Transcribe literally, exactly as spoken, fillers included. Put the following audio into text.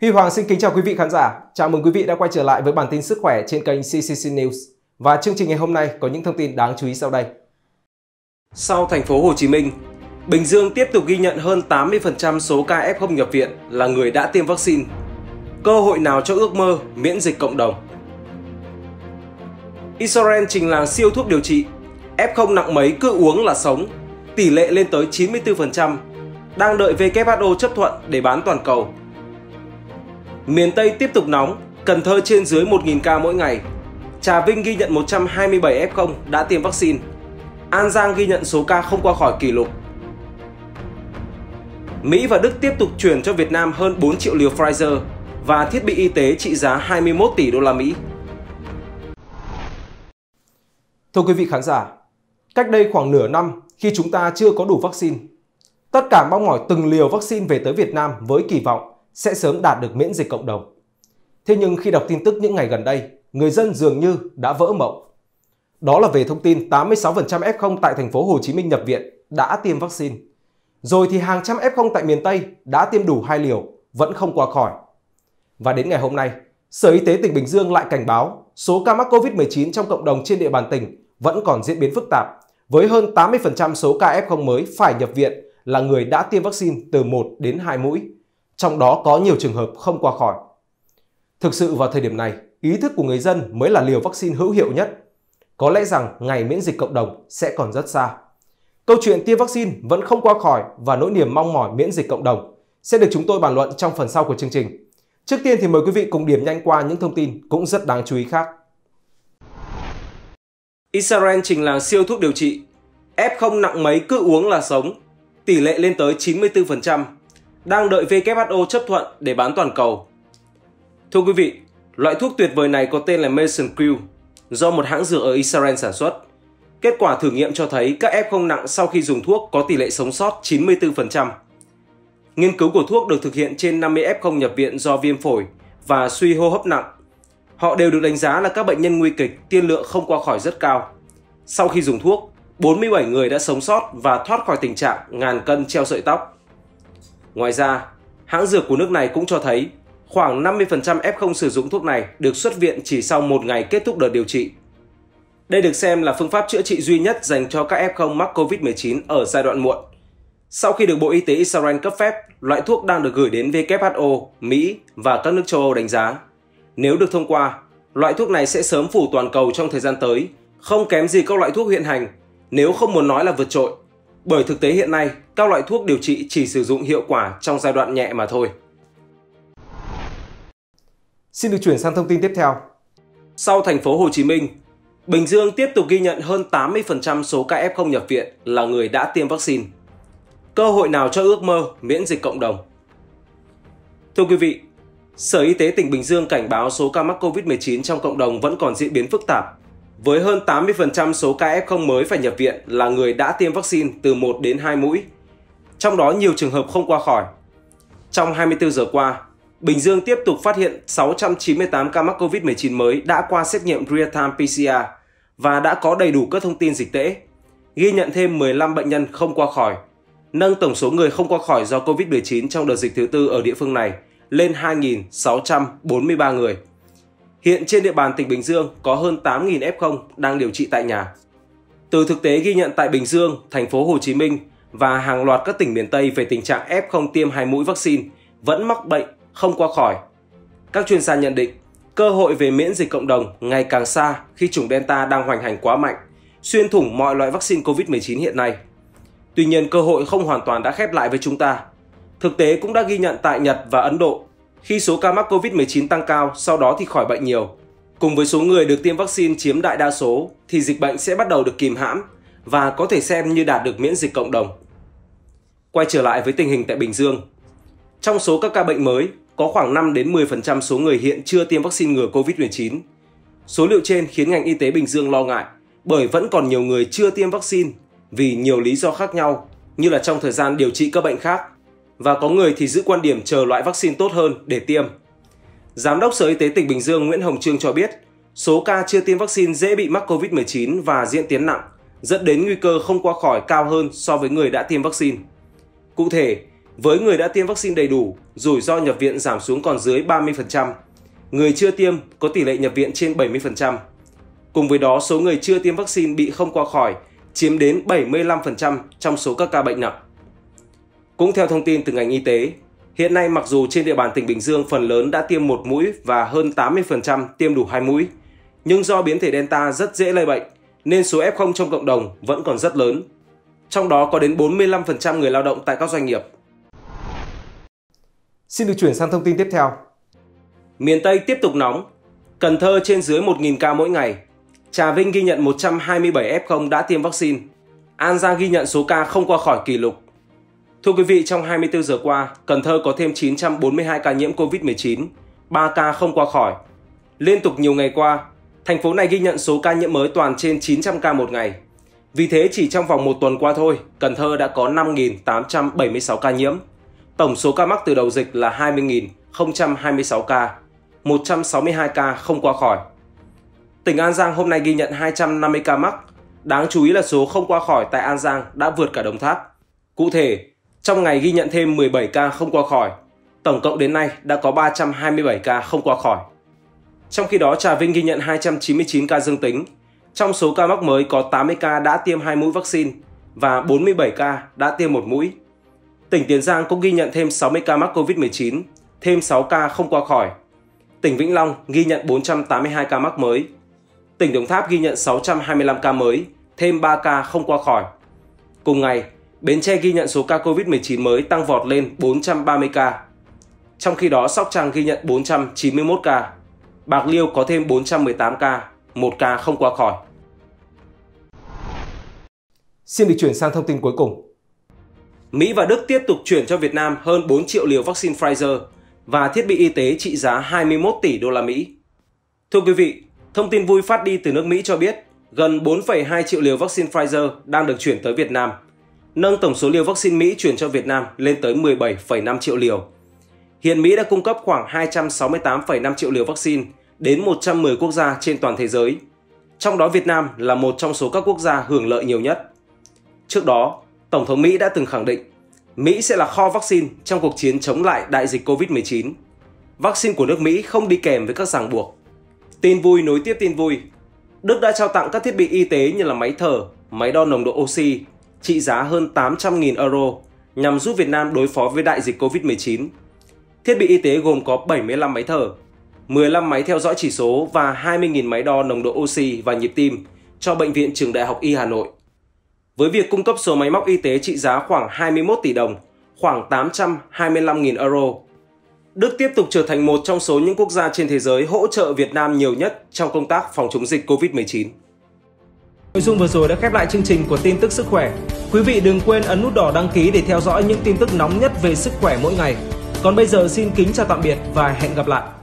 Huy Hoàng xin kính chào quý vị khán giả. Chào mừng quý vị đã quay trở lại với bản tin sức khỏe trên kênh xê xê xê News. Và chương trình ngày hôm nay có những thông tin đáng chú ý sau đây. Sau thành phố Hồ Chí Minh, Bình Dương tiếp tục ghi nhận hơn tám mươi phần trăm số ca ép không nhập viện là người đã tiêm vaccine. Cơ hội nào cho ước mơ miễn dịch cộng đồng? Israel trình làng siêu thuốc điều trị, ép không nặng mấy cứ uống là sống, tỷ lệ lên tới chín mươi tư phần trăm, đang đợi vê kép hát o chấp thuận để bán toàn cầu. Miền Tây tiếp tục nóng, Cần Thơ trên dưới một nghìn ca mỗi ngày. Trà Vinh ghi nhận một trăm hai mươi bảy ép không đã tiêm vaccine. An Giang ghi nhận số ca không qua khỏi kỷ lục. Mỹ và Đức tiếp tục chuyển cho Việt Nam hơn bốn triệu liều Pfizer và thiết bị y tế trị giá hai mươi mốt tỷ đô la Mỹ. Thưa quý vị khán giả, cách đây khoảng nửa năm khi chúng ta chưa có đủ vaccine, tất cả mong mỏi từng liều vaccine về tới Việt Nam với kỳ vọng sẽ sớm đạt được miễn dịch cộng đồng. Thế nhưng khi đọc tin tức những ngày gần đây, người dân dường như đã vỡ mộng. Đó là về thông tin tám mươi sáu phần trăm ép không tại thành phố Hồ Chí Minh nhập viện đã tiêm vaccine. Rồi thì hàng trăm ép không tại miền Tây đã tiêm đủ hai liều, vẫn không qua khỏi. Và đến ngày hôm nay, Sở Y tế tỉnh Bình Dương lại cảnh báo số ca mắc Covid mười chín trong cộng đồng trên địa bàn tỉnh vẫn còn diễn biến phức tạp, với hơn tám mươi phần trăm số ca ép không mới phải nhập viện là người đã tiêm vaccine từ một đến hai mũi. Trong đó có nhiều trường hợp không qua khỏi. Thực sự vào thời điểm này, ý thức của người dân mới là liều vaccine hữu hiệu nhất. Có lẽ rằng ngày miễn dịch cộng đồng sẽ còn rất xa. Câu chuyện tiêm vaccine vẫn không qua khỏi và nỗi niềm mong mỏi miễn dịch cộng đồng sẽ được chúng tôi bàn luận trong phần sau của chương trình. Trước tiên thì mời quý vị cùng điểm nhanh qua những thông tin cũng rất đáng chú ý khác. Israel trình làng siêu thuốc điều trị, ép không nặng mấy cứ uống là sống, tỷ lệ lên tới chín mươi tư phần trăm. Đang đợi vê kép hát o chấp thuận để bán toàn cầu. Thưa quý vị, loại thuốc tuyệt vời này có tên là Mesenchyl, do một hãng dược ở Israel sản xuất. Kết quả thử nghiệm cho thấy các ép không nặng sau khi dùng thuốc có tỷ lệ sống sót chín mươi tư phần trăm. Nghiên cứu của thuốc được thực hiện trên năm mươi ép không nhập viện do viêm phổi và suy hô hấp nặng. Họ đều được đánh giá là các bệnh nhân nguy kịch, tiên lượng không qua khỏi rất cao. Sau khi dùng thuốc, bốn mươi bảy người đã sống sót và thoát khỏi tình trạng ngàn cân treo sợi tóc. Ngoài ra, hãng dược của nước này cũng cho thấy khoảng năm mươi phần trăm ép không sử dụng thuốc này được xuất viện chỉ sau một ngày kết thúc đợt điều trị. Đây được xem là phương pháp chữa trị duy nhất dành cho các ép không mắc Covid mười chín ở giai đoạn muộn. Sau khi được Bộ Y tế Israel cấp phép, loại thuốc đang được gửi đến vê kép hát o, Mỹ và các nước châu Âu đánh giá. Nếu được thông qua, loại thuốc này sẽ sớm phủ toàn cầu trong thời gian tới, không kém gì các loại thuốc hiện hành, nếu không muốn nói là vượt trội. Bởi thực tế hiện nay, các loại thuốc điều trị chỉ sử dụng hiệu quả trong giai đoạn nhẹ mà thôi. Xin được chuyển sang thông tin tiếp theo. Sau thành phố Hồ Chí Minh, Bình Dương tiếp tục ghi nhận hơn tám mươi phần trăm số ca ép không nhập viện là người đã tiêm vaccine. Cơ hội nào cho ước mơ miễn dịch cộng đồng? Thưa quý vị, Sở Y tế tỉnh Bình Dương cảnh báo số ca mắc Covid mười chín trong cộng đồng vẫn còn diễn biến phức tạp, với hơn tám mươi phần trăm số ca ép không mới phải nhập viện là người đã tiêm vaccine từ một đến hai mũi. Trong đó nhiều trường hợp không qua khỏi. Trong hai mươi tư giờ qua, Bình Dương tiếp tục phát hiện sáu trăm chín mươi tám ca mắc Covid mười chín mới đã qua xét nghiệm real-time pê xê rờ và đã có đầy đủ các thông tin dịch tễ. Ghi nhận thêm mười lăm bệnh nhân không qua khỏi, nâng tổng số người không qua khỏi do Covid mười chín trong đợt dịch thứ tư ở địa phương này lên hai nghìn sáu trăm bốn mươi ba người. Hiện trên địa bàn tỉnh Bình Dương có hơn tám nghìn ép không đang điều trị tại nhà. Từ thực tế ghi nhận tại Bình Dương, thành phố Hồ Chí Minh và hàng loạt các tỉnh miền Tây về tình trạng ép không tiêm hai mũi vaccine vẫn mắc bệnh, không qua khỏi. Các chuyên gia nhận định, cơ hội về miễn dịch cộng đồng ngày càng xa khi chủng Delta đang hoành hành quá mạnh, xuyên thủng mọi loại vaccine Covid mười chín hiện nay. Tuy nhiên, cơ hội không hoàn toàn đã khép lại với chúng ta. Thực tế cũng đã ghi nhận tại Nhật và Ấn Độ, khi số ca mắc Covid mười chín tăng cao, sau đó thì khỏi bệnh nhiều. Cùng với số người được tiêm vaccine chiếm đại đa số, thì dịch bệnh sẽ bắt đầu được kìm hãm và có thể xem như đạt được miễn dịch cộng đồng. Quay trở lại với tình hình tại Bình Dương. Trong số các ca bệnh mới, có khoảng năm đến mười phần trăm số người hiện chưa tiêm vaccine ngừa Covid mười chín. Số liệu trên khiến ngành y tế Bình Dương lo ngại bởi vẫn còn nhiều người chưa tiêm vaccine vì nhiều lý do khác nhau, như là trong thời gian điều trị các bệnh khác, và có người thì giữ quan điểm chờ loại vaccine tốt hơn để tiêm. Giám đốc Sở Y tế tỉnh Bình Dương Nguyễn Hồng Trương cho biết, số ca chưa tiêm vaccine dễ bị mắc Covid mười chín và diễn tiến nặng, dẫn đến nguy cơ không qua khỏi cao hơn so với người đã tiêm vaccine. Cụ thể, Với người đã tiêm vaccine đầy đủ, rủi ro nhập viện giảm xuống còn dưới ba mươi phần trăm. Người chưa tiêm có tỷ lệ nhập viện trên bảy mươi phần trăm. Cùng với đó, số người chưa tiêm vaccine bị không qua khỏi chiếm đến bảy mươi lăm phần trăm trong số các ca bệnh nặng. Cũng theo thông tin từ ngành y tế, hiện nay mặc dù trên địa bàn tỉnh Bình Dương phần lớn đã tiêm một mũi và hơn tám mươi phần trăm tiêm đủ hai mũi, nhưng do biến thể Delta rất dễ lây bệnh nên số ép không trong cộng đồng vẫn còn rất lớn. Trong đó có đến bốn mươi lăm phần trăm người lao động tại các doanh nghiệp. Xin được chuyển sang thông tin tiếp theo. Miền Tây tiếp tục nóng. Cần Thơ trên dưới một nghìn ca mỗi ngày. Trà Vinh ghi nhận một trăm hai mươi bảy ép không đã tiêm vaccine. An Giang ghi nhận số ca không qua khỏi kỷ lục. Thưa quý vị, trong hai mươi tư giờ qua, Cần Thơ có thêm chín trăm bốn mươi hai ca nhiễm Covid mười chín, ba ca không qua khỏi. Liên tục nhiều ngày qua, thành phố này ghi nhận số ca nhiễm mới toàn trên chín trăm ca một ngày. Vì thế, chỉ trong vòng một tuần qua thôi, Cần Thơ đã có năm nghìn tám trăm bảy mươi sáu ca nhiễm. Tổng số ca mắc từ đầu dịch là hai mươi nghìn không trăm hai mươi sáu ca, một trăm sáu mươi hai ca không qua khỏi. Tỉnh An Giang hôm nay ghi nhận hai trăm năm mươi ca mắc. Đáng chú ý là số không qua khỏi tại An Giang đã vượt cả Đồng Tháp. Cụ thể, trong ngày ghi nhận thêm mười bảy ca không qua khỏi. Tổng cộng đến nay đã có ba trăm hai mươi bảy ca không qua khỏi. Trong khi đó, Trà Vinh ghi nhận hai trăm chín mươi chín ca dương tính. Trong số ca mắc mới có tám mươi ca đã tiêm hai mũi vaccine và bốn mươi bảy ca đã tiêm một mũi. Tỉnh Tiền Giang cũng ghi nhận thêm sáu mươi ca mắc Covid mười chín, thêm sáu ca không qua khỏi. Tỉnh Vĩnh Long ghi nhận bốn trăm tám mươi hai ca mắc mới. Tỉnh Đồng Tháp ghi nhận sáu trăm hai mươi lăm ca mới, thêm ba ca không qua khỏi. Cùng ngày, Bến Tre ghi nhận số ca Covid mười chín mới tăng vọt lên bốn trăm ba mươi ca. Trong khi đó, Sóc Trăng ghi nhận bốn trăm chín mươi mốt ca. Bạc Liêu có thêm bốn trăm mười tám ca, một ca không qua khỏi. Xin được chuyển sang thông tin cuối cùng. Mỹ và Đức tiếp tục chuyển cho Việt Nam hơn bốn triệu liều vaccine Pfizer và thiết bị y tế trị giá hai mươi mốt tỷ đô la Mỹ. Thưa quý vị, thông tin vui phát đi từ nước Mỹ cho biết gần bốn phẩy hai triệu liều vaccine Pfizer đang được chuyển tới Việt Nam, nâng tổng số liều vaccine Mỹ chuyển cho Việt Nam lên tới mười bảy phẩy năm triệu liều. Hiện Mỹ đã cung cấp khoảng hai trăm sáu mươi tám phẩy năm triệu liều vaccine đến một trăm mười quốc gia trên toàn thế giới. Trong đó Việt Nam là một trong số các quốc gia hưởng lợi nhiều nhất. Trước đó, Tổng thống Mỹ đã từng khẳng định Mỹ sẽ là kho vaccine trong cuộc chiến chống lại đại dịch Covid mười chín. Vaccine của nước Mỹ không đi kèm với các ràng buộc. Tin vui nối tiếp tin vui. Đức đã trao tặng các thiết bị y tế như là máy thở, máy đo nồng độ oxy trị giá hơn tám trăm nghìn euro nhằm giúp Việt Nam đối phó với đại dịch Covid mười chín. Thiết bị y tế gồm có bảy mươi lăm máy thở, mười lăm máy theo dõi chỉ số và hai mươi nghìn máy đo nồng độ oxy và nhịp tim cho Bệnh viện Trường Đại học Y Hà Nội. Với việc cung cấp số máy móc y tế trị giá khoảng hai mươi mốt tỷ đồng, khoảng tám trăm hai mươi lăm nghìn euro, Đức tiếp tục trở thành một trong số những quốc gia trên thế giới hỗ trợ Việt Nam nhiều nhất trong công tác phòng chống dịch Covid mười chín. Nội dung vừa rồi đã khép lại chương trình của tin tức sức khỏe. Quý vị đừng quên ấn nút đỏ đăng ký để theo dõi những tin tức nóng nhất về sức khỏe mỗi ngày. Còn bây giờ xin kính chào tạm biệt và hẹn gặp lại.